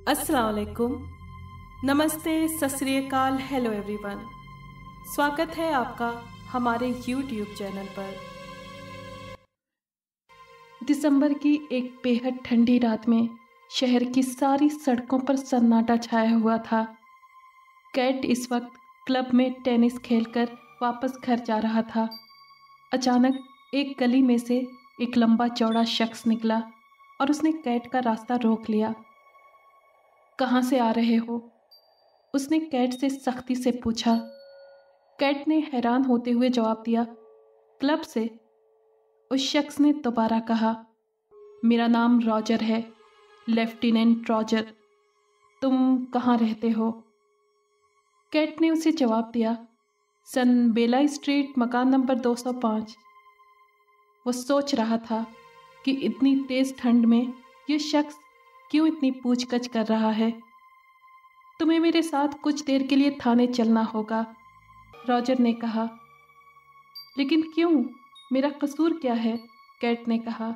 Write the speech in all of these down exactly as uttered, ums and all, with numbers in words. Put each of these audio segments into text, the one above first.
अस्सलाम वालेकुम, नमस्ते, सत श्री अकाल, हेलो एवरीवन। स्वागत है आपका हमारे यूट्यूब चैनल पर। दिसंबर की एक बेहद ठंडी रात में शहर की सारी सड़कों पर सन्नाटा छाया हुआ था। कैट इस वक्त क्लब में टेनिस खेलकर वापस घर जा रहा था। अचानक एक गली में से एक लंबा चौड़ा शख्स निकला और उसने कैट का रास्ता रोक लिया। कहाँ से आ रहे हो? उसने कैट से सख्ती से पूछा। कैट ने हैरान होते हुए जवाब दिया, क्लब से। उस शख्स ने दोबारा कहा, मेरा नाम रॉजर है, लेफ्टिनेंट रॉजर। तुम कहाँ रहते हो? कैट ने उसे जवाब दिया, सन बेला स्ट्रीट, मकान नंबर दो सौ पाँच। वो सोच रहा था कि इतनी तेज ठंड में ये शख्स क्यों इतनी पूछगछ कर रहा है। तुम्हें मेरे साथ कुछ देर के लिए थाने चलना होगा, रॉजर ने कहा। लेकिन क्यों? मेरा कसूर क्या है? कैट ने कहा।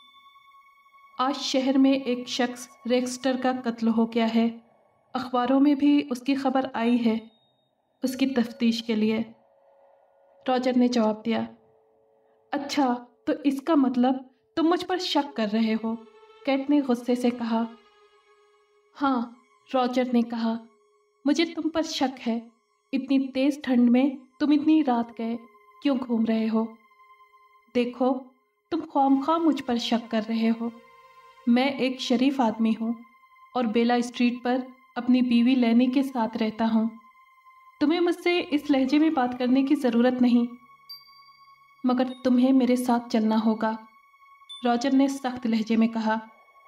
आज शहर में एक शख्स रेक्सटर का कत्ल हो गया है। अखबारों में भी उसकी खबर आई है, उसकी तफ्तीश के लिए। रॉजर ने जवाब दिया। अच्छा, तो इसका मतलब तुम मुझ पर शक कर रहे हो? कैट ने गुस्से से कहा। हाँ, रॉजर ने कहा, मुझे तुम पर शक है। इतनी तेज ठंड में तुम इतनी रात गए क्यों घूम रहे हो? देखो, तुम ख्वामख्वाह मुझ पर शक कर रहे हो। मैं एक शरीफ आदमी हूँ और बेला स्ट्रीट पर अपनी बीवी लैनी के साथ रहता हूँ। तुम्हें मुझसे इस लहजे में बात करने की ज़रूरत नहीं, मगर तुम्हें मेरे साथ चलना होगा, रॉजर ने सख्त लहजे में कहा।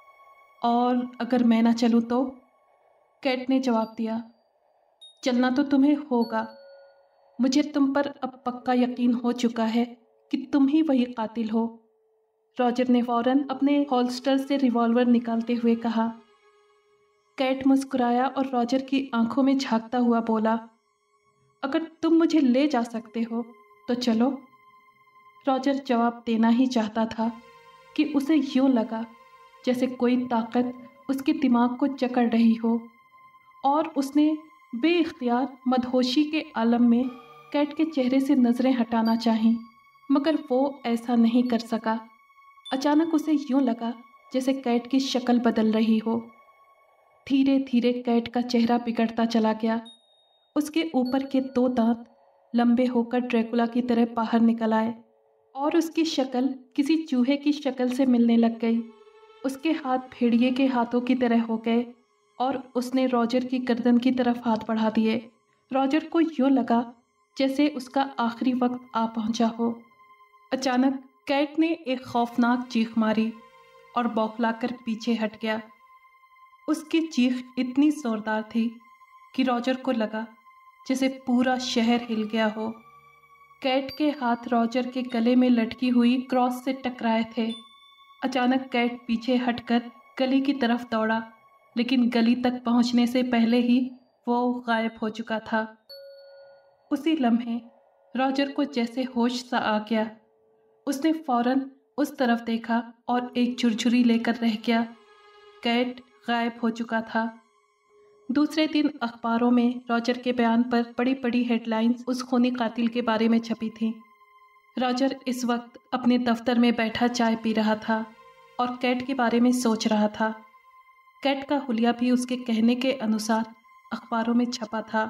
और अगर मैं ना चलूँ तो? कैट ने जवाब दिया। चलना तो तुम्हें होगा। मुझे तुम पर अब पक्का यकीन हो चुका है कि तुम ही वही कातिल हो, रॉजर ने फौरन अपने होल्स्टर से रिवॉल्वर निकालते हुए कहा। कैट मुस्कुराया और रॉजर की आंखों में झांकता हुआ बोला, अगर तुम मुझे ले जा सकते हो तो चलो। रॉजर जवाब देना ही चाहता था कि उसे यूं लगा जैसे कोई ताकत उसके दिमाग को जकड़ रही हो, और उसने बेइख्तियार मदहोशी के आलम में कैट के चेहरे से नज़रें हटाना चाहीं, मगर वो ऐसा नहीं कर सका। अचानक उसे यूं लगा जैसे कैट की शक्ल बदल रही हो। धीरे धीरे कैट का चेहरा बिगड़ता चला गया। उसके ऊपर के दो दांत लंबे होकर ड्रैकुला की तरह बाहर निकल आए और उसकी शक्ल किसी चूहे की शक्ल से मिलने लग गई। उसके हाथ भेड़िए के हाथों की तरह हो गए और उसने रॉजर की गर्दन की तरफ हाथ बढ़ा दिए। रॉजर को यूं लगा जैसे उसका आखिरी वक्त आ पहुंचा हो। अचानक कैट ने एक खौफनाक चीख मारी और बौखलाकर पीछे हट गया। उसकी चीख इतनी जोरदार थी कि रॉजर को लगा जैसे पूरा शहर हिल गया हो। कैट के हाथ रॉजर के गले में लटकी हुई क्रॉस से टकराए थे। अचानक कैट पीछे हटकर गली की तरफ दौड़ा, लेकिन गली तक पहुंचने से पहले ही वो गायब हो चुका था। उसी लम्हे रॉजर को जैसे होश सा आ गया। उसने फौरन उस तरफ देखा और एक छुरछुरी लेकर रह गया। कैट गायब हो चुका था। दूसरे दिन अखबारों में रॉजर के बयान पर बड़ी बड़ी हेडलाइंस उस खूनी कातिल के बारे में छपी थीं। रॉजर इस वक्त अपने दफ्तर में बैठा चाय पी रहा था और कैट के बारे में सोच रहा था। कैट का हुलिया भी उसके कहने के अनुसार अखबारों में छपा था।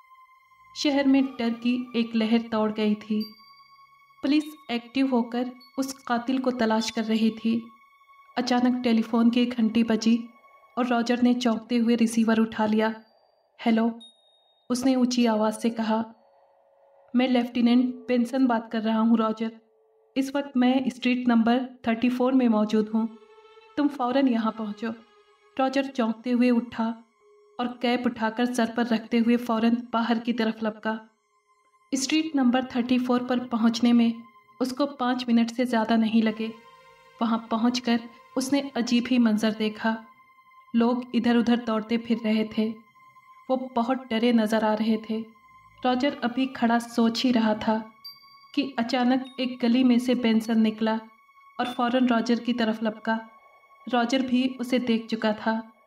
शहर में डर की एक लहर दौड़ गई थी। पुलिस एक्टिव होकर उस कातिल को तलाश कर रही थी। अचानक टेलीफोन की घंटी बजी और रॉजर ने चौंकते हुए रिसीवर उठा लिया। हेलो, उसने ऊंची आवाज़ से कहा। मैं लेफ्टिनेंट बेंसन बात कर रहा हूँ रॉजर। इस वक्त मैं स्ट्रीट नंबर चौंतीस में मौजूद हूँ। तुम फ़ौरन यहाँ पहुँचो। रॉजर चौंकते हुए उठा और कैप उठाकर सर पर रखते हुए फ़ौरन बाहर की तरफ लपका। स्ट्रीट नंबर चौंतीस पर पहुँचने में उसको पाँच मिनट से ज़्यादा नहीं लगे। वहाँ पहुँचकर उसने अजीब ही मंजर देखा। लोग इधर उधर दौड़ते फिर रहे थे। वो बहुत डरे नज़र आ रहे थे। रॉजर अभी खड़ा सोच ही रहा था कि अचानक एक गली में से बेंसन निकला और फौरन रॉजर की तरफ लपका। रॉजर भी उसे देख चुका था।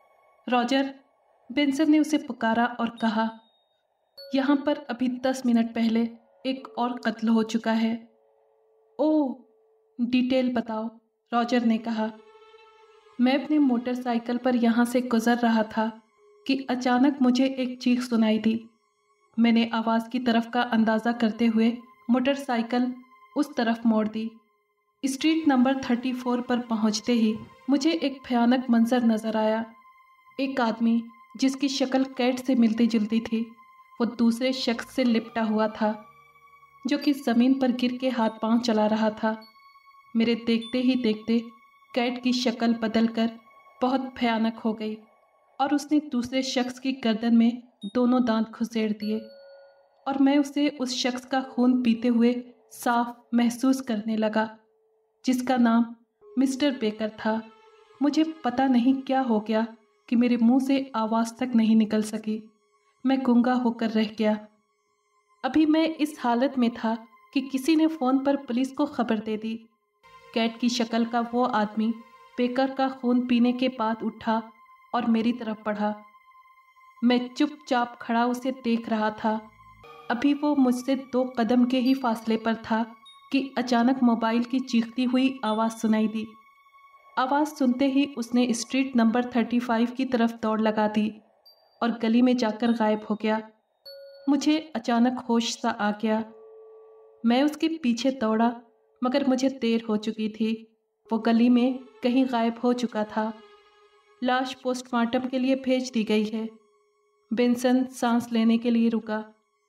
रॉजर, बेंसन ने उसे पुकारा और कहा, यहाँ पर अभी दस मिनट पहले एक और कत्ल हो चुका है। ओह, डिटेल बताओ, रॉजर ने कहा। मैं अपने मोटरसाइकिल पर यहाँ से गुजर रहा था कि अचानक मुझे एक चीख सुनाई दी। मैंने आवाज़ की तरफ का अंदाज़ा करते हुए मोटरसाइकिल उस तरफ मोड़ दी। स्ट्रीट नंबर थर्टी फोर पर पहुँचते ही मुझे एक भयानक मंजर नज़र आया। एक आदमी जिसकी शक्ल कैट से मिलती जुलती थी, वो दूसरे शख्स से लिपटा हुआ था जो कि ज़मीन पर गिर के हाथ पांव चला रहा था। मेरे देखते ही देखते कैट की शक्ल बदलकर बहुत भयानक हो गई और उसने दूसरे शख्स की गर्दन में दोनों दांत घुसेड़ दिए और मैं उसे उस शख्स का खून पीते हुए साफ महसूस करने लगा जिसका नाम मिस्टर बेकर था। मुझे पता नहीं क्या हो गया कि मेरे मुंह से आवाज़ तक नहीं निकल सकी। मैं गूंगा होकर रह गया। अभी मैं इस हालत में था कि किसी ने फ़ोन पर पुलिस को खबर दे दी। कैट की शक्ल का वो आदमी बेकर का खून पीने के बाद उठा और मेरी तरफ बढ़ा। मैं चुपचाप खड़ा उसे देख रहा था। अभी वो मुझसे दो कदम के ही फासले पर था कि अचानक मोबाइल की चीखती हुई आवाज़ सुनाई दी। आवाज़ सुनते ही उसने स्ट्रीट नंबर थर्टी फाइव की तरफ दौड़ लगा दी और गली में जाकर गायब हो गया। मुझे अचानक होश सा आ गया। मैं उसके पीछे दौड़ा मगर मुझे देर हो चुकी थी। वो गली में कहीं गायब हो चुका था। लाश पोस्टमार्टम के लिए भेज दी गई है। बेंसन सांस लेने के लिए रुका।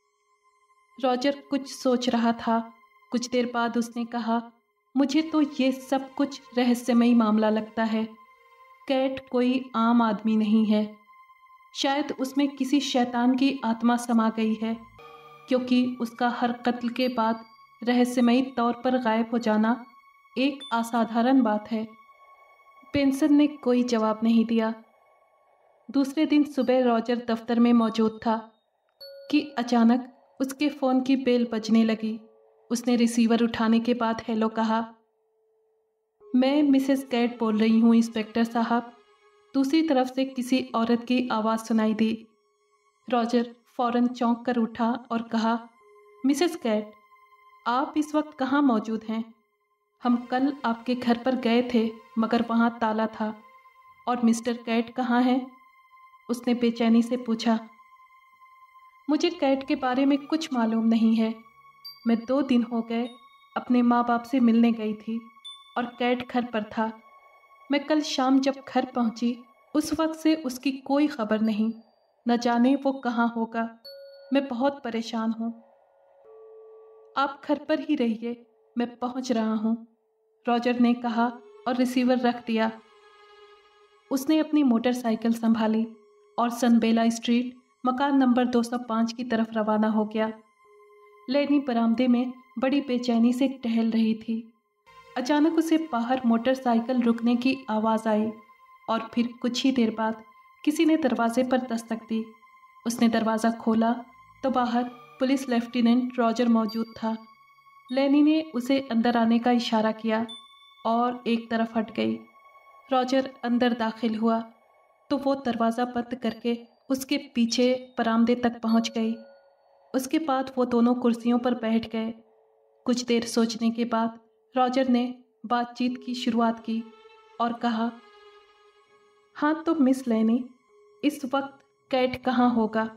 रॉजर कुछ सोच रहा था। कुछ देर बाद उसने कहा, मुझे तो ये सब कुछ रहस्यमयी मामला लगता है। कैट कोई आम आदमी नहीं है। शायद उसमें किसी शैतान की आत्मा समा गई है, क्योंकि उसका हर कत्ल के बाद रहस्यमयी तौर पर गायब हो जाना एक असाधारण बात है। बेंसन ने कोई जवाब नहीं दिया। दूसरे दिन सुबह रॉजर दफ्तर में मौजूद था कि अचानक उसके फ़ोन की बेल बजने लगी। उसने रिसीवर उठाने के बाद हेलो कहा। मैं मिसेस कैट बोल रही हूँ इंस्पेक्टर साहब। दूसरी तरफ से किसी औरत की आवाज़ सुनाई दी। रॉजर फ़ौरन चौंक कर उठा और कहा, मिसेस कैट, आप इस वक्त कहाँ मौजूद हैं? हम कल आपके घर पर गए थे मगर वहाँ ताला था। और मिस्टर कैट कहाँ हैं? उसने बेचैनी से पूछा। मुझे कैट के बारे में कुछ मालूम नहीं है। मैं दो दिन हो गए अपने माँ बाप से मिलने गई थी और कैट घर पर था। मैं कल शाम जब घर पहुंची उस वक्त से उसकी कोई खबर नहीं। न जाने वो कहाँ होगा। मैं बहुत परेशान हूँ। आप घर पर ही रहिए, मैं पहुंच रहा हूँ, रॉजर ने कहा और रिसीवर रख दिया। उसने अपनी मोटरसाइकिल संभाली और सनबेला स्ट्रीट मकान नंबर दो सौ पाँच की तरफ रवाना हो गया। लेनी बरामदे में बड़ी बेचैनी से टहल रही थी। अचानक उसे बाहर मोटरसाइकिल रुकने की आवाज़ आई और फिर कुछ ही देर बाद किसी ने दरवाजे पर दस्तक दी। उसने दरवाज़ा खोला तो बाहर पुलिस लेफ्टिनेंट रॉजर मौजूद था। लेनी ने उसे अंदर आने का इशारा किया और एक तरफ हट गई। रॉजर अंदर दाखिल हुआ तो वो दरवाज़ा बंद करके उसके पीछे बरामदे तक पहुंच गई। उसके बाद वो दोनों कुर्सियों पर बैठ गए। कुछ देर सोचने के बाद रॉजर ने बातचीत की शुरुआत की और कहा, हाँ तो मिस लेनी, इस वक्त कैट कहाँ होगा?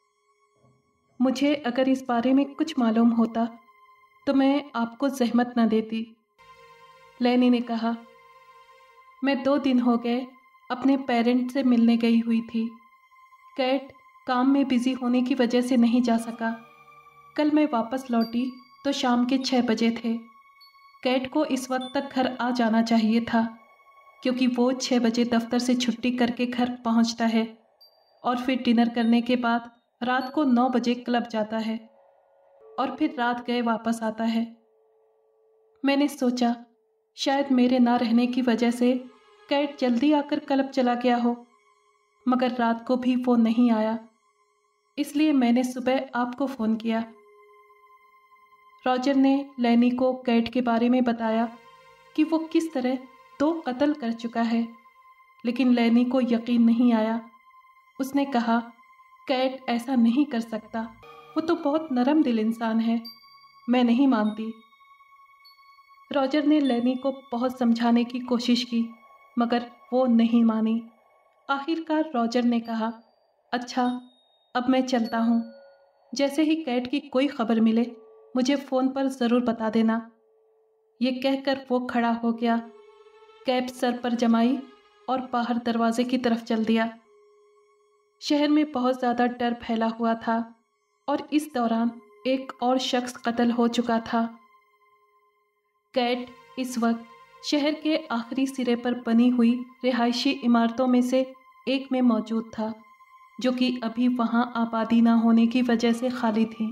मुझे अगर इस बारे में कुछ मालूम होता तो मैं आपको जहमत न देती, लेनी ने कहा। मैं दो दिन हो गए अपने पेरेंट्स से मिलने गई हुई थी। कैट काम में बिज़ी होने की वजह से नहीं जा सका। कल मैं वापस लौटी तो शाम के छः बजे थे। कैट को इस वक्त तक घर आ जाना चाहिए था, क्योंकि वो छः बजे दफ्तर से छुट्टी करके घर पहुंचता है और फिर डिनर करने के बाद रात को नौ बजे क्लब जाता है और फिर रात गए वापस आता है। मैंने सोचा शायद मेरे ना रहने की वजह से कैट जल्दी आकर क्लब चला गया हो, मगर रात को भी वो नहीं आया, इसलिए मैंने सुबह आपको फ़ोन किया। रॉजर ने लेनी को कैट के बारे में बताया कि वो किस तरह दो कत्ल कर चुका है, लेकिन लेनी को यकीन नहीं आया उसने कहा, कैट ऐसा नहीं कर सकता, वो तो बहुत नरम दिल इंसान है, मैं नहीं मानती। रॉजर ने लेनी को बहुत समझाने की कोशिश की, मगर वो नहीं मानी। आखिरकार रॉजर ने कहा, अच्छा अब मैं चलता हूँ, जैसे ही कैट की कोई खबर मिले मुझे फ़ोन पर ज़रूर बता देना। ये कहकर वो खड़ा हो गया, कैप सर पर जमाई और बाहर दरवाजे की तरफ चल दिया। शहर में बहुत ज़्यादा डर फैला हुआ था और इस दौरान एक और शख्स कत्ल हो चुका था। कैट इस वक्त शहर के आखिरी सिरे पर बनी हुई रिहायशी इमारतों में से एक में मौजूद था, जो कि अभी वहाँ आबादी ना होने की वजह से खाली थी।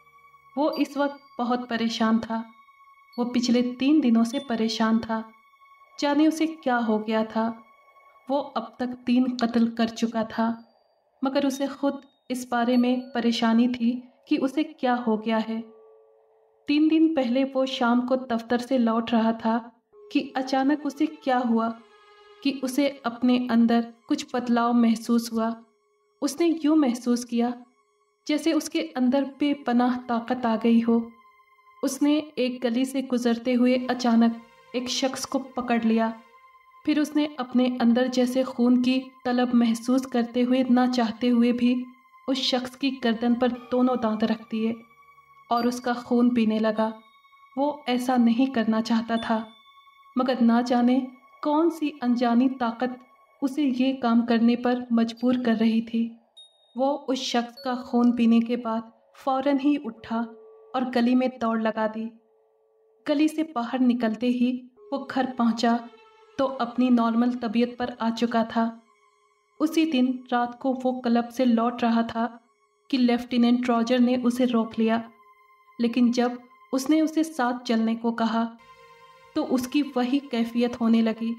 वो इस वक्त बहुत परेशान था। वो पिछले तीन दिनों से परेशान था, जाने उसे क्या हो गया था। वो अब तक तीन कत्ल कर चुका था, मगर उसे खुद इस बारे में परेशानी थी कि उसे क्या हो गया है। तीन दिन पहले वो शाम को दफ्तर से लौट रहा था कि अचानक उसे क्या हुआ कि उसे अपने अंदर कुछ बदलाव महसूस हुआ। उसने यूँ महसूस किया जैसे उसके अंदर बेपनाह ताकत आ गई हो। उसने एक गली से गुजरते हुए अचानक एक शख्स को पकड़ लिया। फिर उसने अपने अंदर जैसे खून की तलब महसूस करते हुए, ना चाहते हुए भी, उस शख्स की गर्दन पर दोनों दांत रख दिए और उसका खून पीने लगा। वो ऐसा नहीं करना चाहता था, मगर ना जाने कौन सी अनजानी ताकत उसे ये काम करने पर मजबूर कर रही थी। वो उस शख्स का खून पीने के बाद फौरन ही उठा और गली में दौड़ लगा दी। गली से बाहर निकलते ही वो घर पहुंचा तो अपनी नॉर्मल तबीयत पर आ चुका था। उसी दिन रात को वो क्लब से लौट रहा था कि लेफ्टिनेंट रॉजर ने उसे रोक लिया, लेकिन जब उसने उसे साथ चलने को कहा तो उसकी वही कैफियत होने लगी।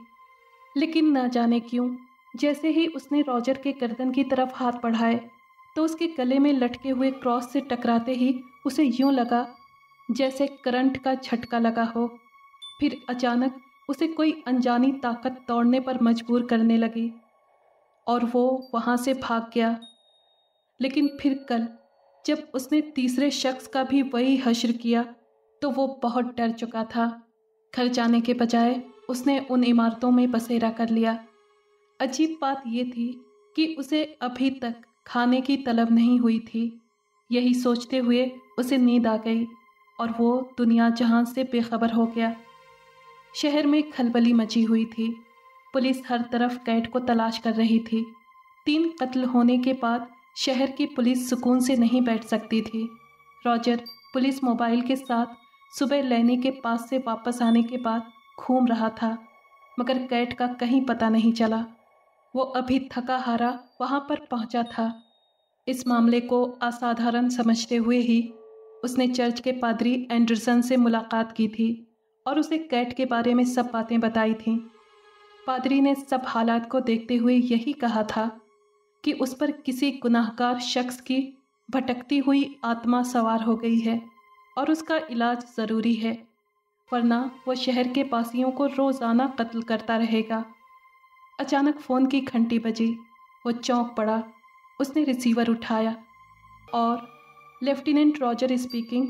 लेकिन ना जाने क्यों, जैसे ही उसने रॉजर के गर्दन की तरफ हाथ बढ़ाए तो उसके गले में लटके हुए क्रॉस से टकराते ही उसे यूं लगा जैसे करंट का झटका लगा हो। फिर अचानक उसे कोई अनजानी ताकत दौड़ने पर मजबूर करने लगी और वो वहाँ से भाग गया। लेकिन फिर कल जब उसने तीसरे शख्स का भी वही हश्र किया तो वो बहुत डर चुका था। घर जाने के बजाय उसने उन इमारतों में बसेरा कर लिया। अजीब बात ये थी कि उसे अभी तक खाने की तलब नहीं हुई थी। यही सोचते हुए उसे नींद आ गई और वो दुनिया जहां से बेखबर हो गया। शहर में खलबली मची हुई थी। पुलिस हर तरफ कैट को तलाश कर रही थी। तीन कत्ल होने के बाद शहर की पुलिस सुकून से नहीं बैठ सकती थी। रॉजर पुलिस मोबाइल के साथ सुबह लेनी के पास से वापस आने के बाद घूम रहा था, मगर कैट का कहीं पता नहीं चला। वो अभी थका हारा वहाँ पर पहुँचा था। इस मामले को असाधारण समझते हुए ही उसने चर्च के पादरी एंडरसन से मुलाकात की थी और उसे कैट के बारे में सब बातें बताई थीं। पादरी ने सब हालात को देखते हुए यही कहा था कि उस पर किसी गुनाहगार शख्स की भटकती हुई आत्मा सवार हो गई है और उसका इलाज ज़रूरी है, वरना वो शहर के बासियों को रोज़ाना कत्ल करता रहेगा। अचानक फ़ोन की घंटी बजी। वो चौंक पड़ा। उसने रिसीवर उठाया और lieutenant Roger speaking.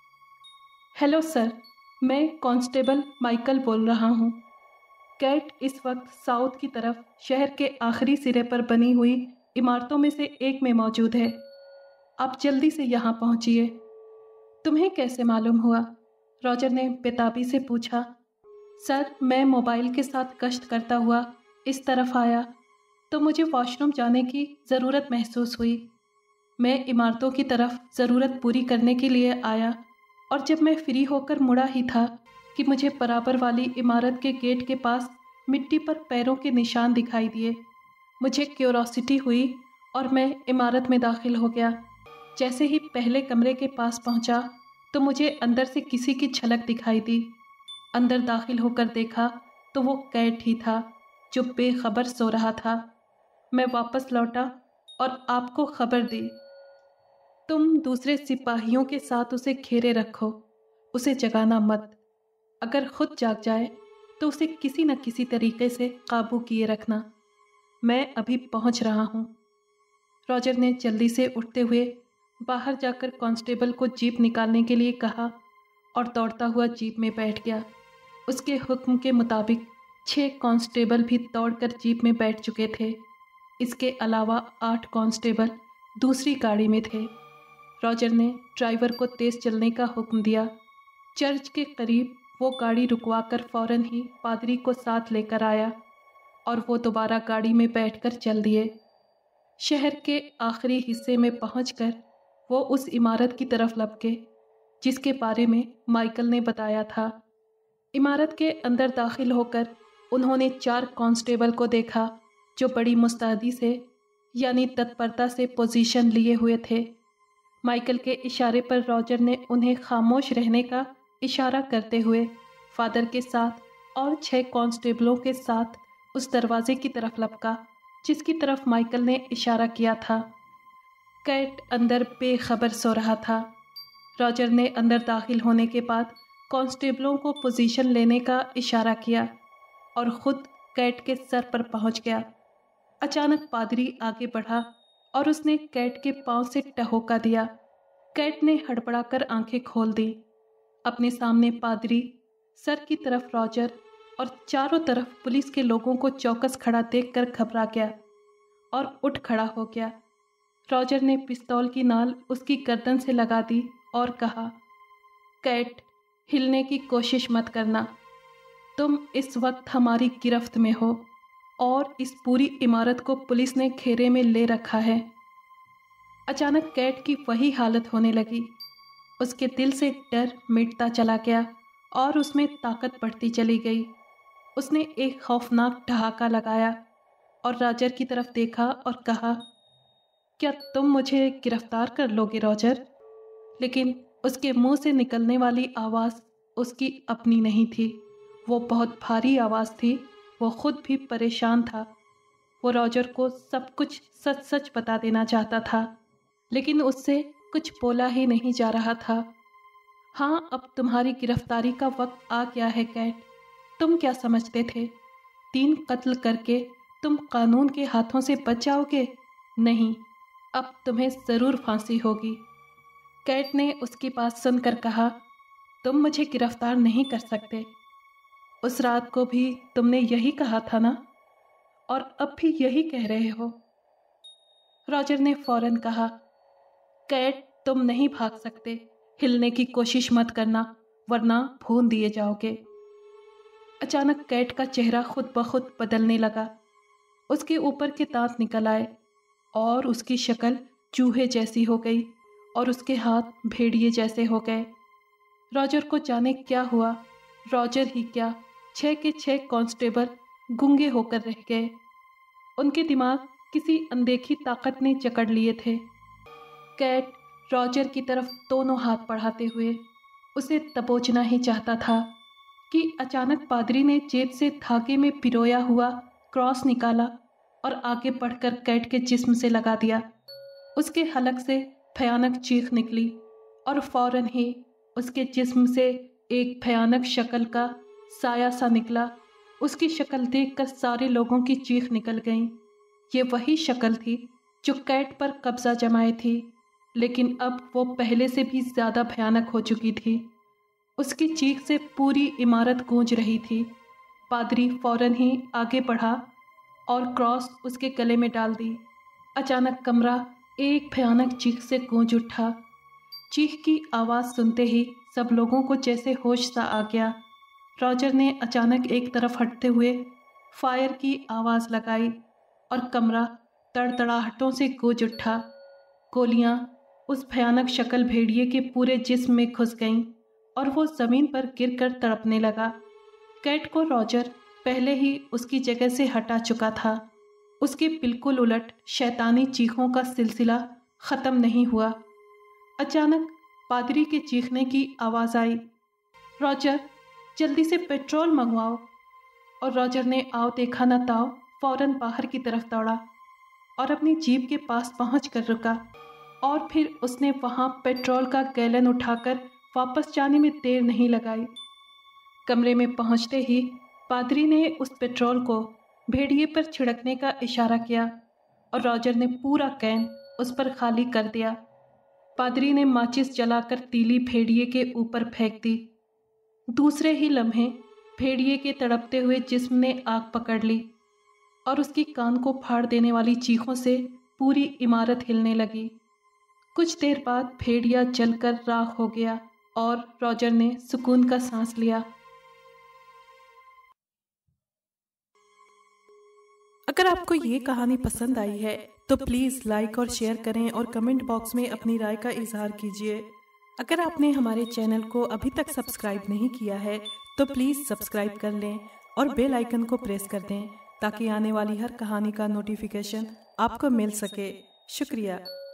Hello sir, मैं कांस्टेबल माइकल बोल रहा हूँ। कैट इस वक्त साउथ की तरफ शहर के आखिरी सिरे पर बनी हुई इमारतों में से एक में मौजूद है। आप जल्दी से यहाँ पहुँचिए। तुम्हें कैसे मालूम हुआ? रॉजर ने बेताबी से पूछा। सर, मैं मोबाइल के साथ गश्त करता हुआ इस तरफ आया तो मुझे वॉशरूम जाने की ज़रूरत महसूस हुई। मैं इमारतों की तरफ ज़रूरत पूरी करने के लिए आया और जब मैं फ्री होकर मुड़ा ही था कि मुझे बराबर वाली इमारत के गेट के पास मिट्टी पर पैरों के निशान दिखाई दिए। मुझे क्यूरोसिटी हुई और मैं इमारत में दाखिल हो गया। जैसे ही पहले कमरे के पास पहुंचा तो मुझे अंदर से किसी की झलक दिखाई दी। अंदर दाखिल होकर देखा तो वो कैट ही था जो बेखबर सो रहा था। मैं वापस लौटा और आपको खबर दी। तुम दूसरे सिपाहियों के साथ उसे घेरे रखो, उसे जगाना मत। अगर खुद जाग जाए तो उसे किसी न किसी तरीके से काबू किए रखना। मैं अभी पहुंच रहा हूं। रॉजर ने जल्दी से उठते हुए बाहर जाकर कांस्टेबल को जीप निकालने के लिए कहा और दौड़ता हुआ जीप में बैठ गया। उसके हुक्म के मुताबिक छः कांस्टेबल भी दौड़कर जीप में बैठ चुके थे। इसके अलावा आठ कांस्टेबल दूसरी गाड़ी में थे। रॉजर ने ड्राइवर को तेज़ चलने का हुक्म दिया। चर्च के करीब वो गाड़ी रुकवाकर फौरन ही पादरी को साथ लेकर आया और वो दोबारा गाड़ी में बैठकर चल दिए। शहर के आखिरी हिस्से में पहुंचकर वो उस इमारत की तरफ लपके जिसके बारे में माइकल ने बताया था। इमारत के अंदर दाखिल होकर उन्होंने चार कांस्टेबल को देखा जो बड़ी मुस्तैदी से यानी तत्परता से पोजीशन लिए हुए थे। माइकल के इशारे पर रॉजर ने उन्हें खामोश रहने का इशारा करते हुए फादर के साथ और छह कांस्टेबलों के साथ उस दरवाजे की तरफ लपका जिसकी तरफ माइकल ने इशारा किया था। कैट अंदर बेखबर सो रहा था। रॉजर ने अंदर दाखिल होने के बाद कांस्टेबलों को पोजीशन लेने का इशारा किया और ख़ुद कैट के सर पर पहुंच गया। अचानक पादरी आगे बढ़ा और उसने कैट के पांव से टहोका दिया। कैट ने हड़बड़ाकर आंखें खोल दी। अपने सामने पादरी, सर की तरफ रॉजर और चारों तरफ पुलिस के लोगों को चौकस खड़ा देखकर घबरा गया और उठ खड़ा हो गया। रॉजर ने पिस्तौल की नाल उसकी गर्दन से लगा दी और कहा, कैट, हिलने की कोशिश मत करना। तुम इस वक्त हमारी गिरफ्त में हो और इस पूरी इमारत को पुलिस ने घेरे में ले रखा है। अचानक कैट की वही हालत होने लगी। उसके दिल से डर मिटता चला गया और उसमें ताकत बढ़ती चली गई। उसने एक खौफनाक ठहाका लगाया और रॉजर की तरफ देखा और कहा, क्या तुम मुझे गिरफ्तार कर लोगे रॉजर? लेकिन उसके मुंह से निकलने वाली आवाज़ उसकी अपनी नहीं थी। वो बहुत भारी आवाज़ थी। वो खुद भी परेशान था। वो रॉजर को सब कुछ सच सच बता देना चाहता था, लेकिन उससे कुछ बोला ही नहीं जा रहा था। हाँ, अब तुम्हारी गिरफ्तारी का वक्त आ गया है कैट। तुम क्या समझते थे, तीन कत्ल करके तुम कानून के हाथों से बच जाओगे? नहीं, अब तुम्हें ज़रूर फांसी होगी। कैट ने उसकी बात सुनकर कहा, तुम मुझे गिरफ्तार नहीं कर सकते। उस रात को भी तुमने यही कहा था ना, और अब भी यही कह रहे हो। रॉजर ने फौरन कहा, कैट, तुम नहीं भाग सकते। हिलने की कोशिश मत करना, वरना भून दिए जाओगे। अचानक कैट का चेहरा खुद ब खुद बदलने लगा। उसके ऊपर के दांत निकल आए और उसकी शक्ल चूहे जैसी हो गई और उसके हाथ भेड़िए जैसे हो गए। रॉजर को जाने क्या हुआ। रॉजर ही क्या, छः के छः कांस्टेबल गूंगे होकर रह गए। उनके दिमाग किसी अनदेखी ताकत ने जकड़ लिए थे। कैट रॉजर की तरफ दोनों हाथ बढ़ाते हुए उसे दबोचना ही चाहता था कि अचानक पादरी ने जेब से धागे में पिरोया हुआ क्रॉस निकाला और आगे बढ़कर कैट के जिस्म से लगा दिया। उसके हलक से भयानक चीख निकली और फौरन ही उसके जिस्म से एक भयानक शक्ल का साया सा निकला। उसकी शक्ल देखकर सारे लोगों की चीख निकल गई। ये वही शक्ल थी जो कैट पर कब्जा जमाए थी, लेकिन अब वो पहले से भी ज़्यादा भयानक हो चुकी थी। उसकी चीख से पूरी इमारत गूंज रही थी। पादरी फौरन ही आगे बढ़ा और क्रॉस उसके गले में डाल दी। अचानक कमरा एक भयानक चीख से गूंज उठा। चीख की आवाज़ सुनते ही सब लोगों को जैसे होश सा आ गया। रॉजर ने अचानक एक तरफ हटते हुए फायर की आवाज़ लगाई और कमरा तड़तड़ाहटों से गूंज उठा। गोलियां उस भयानक शक्ल भेड़िए के पूरे जिस्म में घुस गईं और वो ज़मीन पर गिरकर तड़पने लगा। कैट को रॉजर पहले ही उसकी जगह से हटा चुका था। उसके बिल्कुल उलट शैतानी चीखों का सिलसिला ख़त्म नहीं हुआ। अचानक पादरी के चीखने की आवाज़ आई, रॉजर, जल्दी से पेट्रोल मंगवाओ। और रॉजर ने आओ देखा न ताओ फौरन बाहर की तरफ दौड़ा और अपनी जीप के पास पहुंच कर रुका और फिर उसने वहां पेट्रोल का गैलन उठाकर वापस जाने में देर नहीं लगाई। कमरे में पहुंचते ही पादरी ने उस पेट्रोल को भेड़िए पर छिड़कने का इशारा किया और रॉजर ने पूरा कैन उस पर खाली कर दिया। पादरी ने माचिस जलाकर तीली भेड़िए के ऊपर फेंक दी। दूसरे ही लम्हे भेड़िए के तड़पते हुए जिस्म ने आग पकड़ ली और उसकी कान को फाड़ देने वाली चीखों से पूरी इमारत हिलने लगी। कुछ देर बाद भेड़िया जलकर राख हो गया और रॉजर ने सुकून का सांस लिया। अगर आपको ये कहानी पसंद आई है तो प्लीज़ लाइक और शेयर करें और कमेंट बॉक्स में अपनी राय का इजहार कीजिए। अगर आपने हमारे चैनल को अभी तक सब्सक्राइब नहीं किया है तो प्लीज़ सब्सक्राइब कर लें और बेल आइकन को प्रेस कर दें ताकि आने वाली हर कहानी का नोटिफिकेशन आपको मिल सके। शुक्रिया।